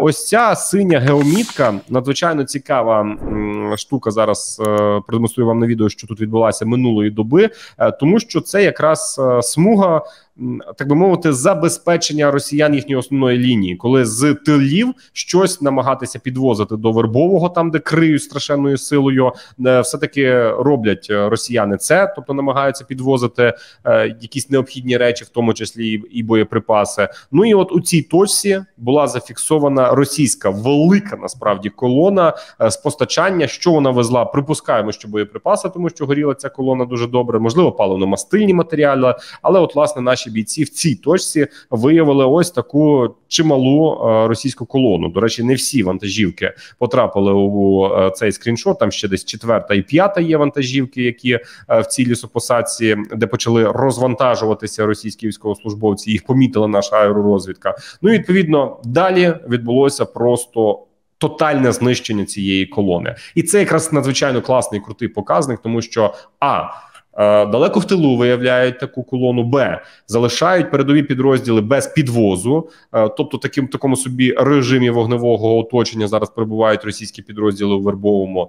ось ця синя геомітка, надзвичайно цікава штука, зараз продемонструю вам на відео, що тут відбулася минулої доби, тому що це якраз смуга, так би мовити, забезпечення росіян їхньої основної лінії, коли з тилів щось намагатися підвозити до Вербового, там, де криють страшенною силою, все-таки роблять росіяни це, тобто намагаються підвозити якісь необхідні речі, в тому числі і боєприпаси. Ну і от у цій точці була зафіксована російська велика, насправді, колона з постачання. Що вона везла? Припускаємо, що боєприпаси, тому що горіла ця колона дуже добре, можливо, паливно-мастильні матеріали, але от, власне, наші бійці в цій точці виявили ось таку чималу російську колону. До речі, не всі вантажівки потрапили у цей скріншот, там ще десь 4-та і 5-та є вантажівки, які в цій лісопосадці, де почали розвантажуватися російські військовослужбовці, їх помітила наша аеророзвідка. Ну і, відповідно, далі відбулося просто тотальне знищення цієї колони. І це якраз надзвичайно класний, крутий показник, тому що далеко в тилу виявляють таку колону, залишають передові підрозділи без підвозу, тобто такому собі режимі вогневого оточення зараз перебувають російські підрозділи у Вербовому,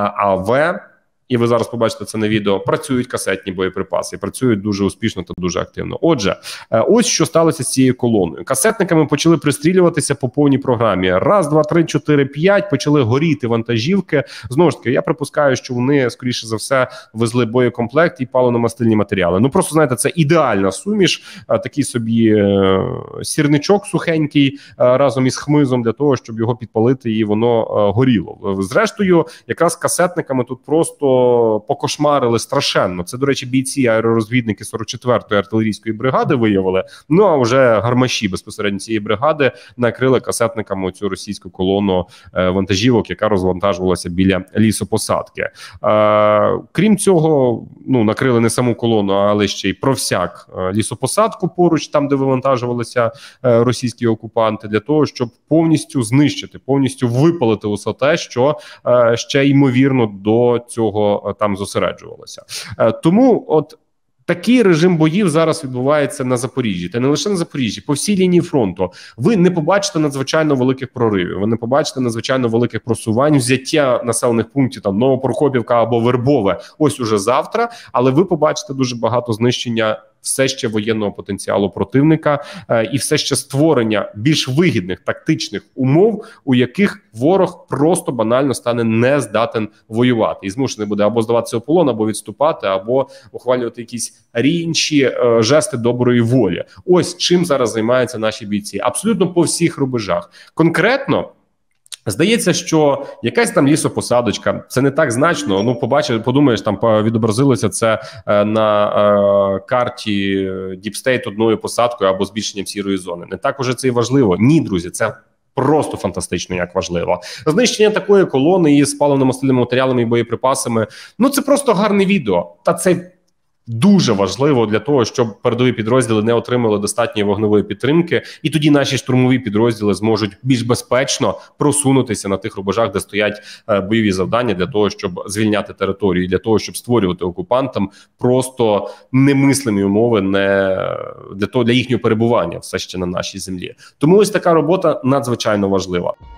і ви зараз побачите це на відео, працюють касетні боєприпаси, працюють дуже успішно та дуже активно. Отже, ось що сталося з цією колоною. Касетниками почали пристрілюватися по повній програмі. 1, 2, 3, 4, 5 почали горіти вантажівки. Знову ж таки, я припускаю, що вони, скоріше за все, везли боєкомплект і паливно-мастильні матеріали. Ну, просто, знаєте, це ідеальна суміш, такий собі сірничок сухенький разом із хмизом для того, щоб його підпалити і воно горіло. Зрештою, якраз касетниками тут просто покошмарили страшенно. Це, до речі, бійці аеророзвідники 44-ї артилерійської бригади виявили. Ну, а вже гармаші безпосередньо цієї бригади накрили касетниками цю російську колону вантажівок, яка розвантажувалася біля лісопосадки. Крім цього, накрили не саму колону, але ще й провсяк лісопосадку поруч, там, де вивантажувалися російські окупанти, для того, щоб повністю знищити, повністю випалити усе те, що ще ймовірно до цього там зосереджувалося. Тому от такий режим боїв зараз відбувається на Запоріжжі. Та не лише на Запоріжжі, по всій лінії фронту. Ви не побачите надзвичайно великих проривів, ви не побачите надзвичайно великих просувань, взяття населених пунктів, там Новопрокопівка або Вербове, ось уже завтра, але ви побачите дуже багато знищення все ще воєнного потенціалу противника і все ще створення більш вигідних тактичних умов, у яких ворог просто банально стане не здатен воювати і змушений буде або здаватися у полон, або відступати, або ухвалювати якісь інші жести доброї волі. Ось чим зараз займаються наші бійці. Абсолютно по всіх рубежах. Конкретно здається, що якась там лісопосадочка, це не так значно. Подумаєш, там відобразилося це на карті Діпстейт одною посадкою або збільшенням сірої зони. Не так уже це і важливо. Ні, друзі, це просто фантастично, як важливо. Знищення такої колони із паливно-мастильними матеріалами і боєприпасами, це просто гарне відео. Та це дуже важливо для того, щоб передові підрозділи не отримали достатньої вогневої підтримки, і тоді наші штурмові підрозділи зможуть більш безпечно просунутися на тих рубежах, де стоять бойові завдання для того, щоб звільняти територію, для того, щоб створювати окупантам просто немислимі умови для їхнього перебування все ще на нашій землі. Тому ось така робота надзвичайно важлива.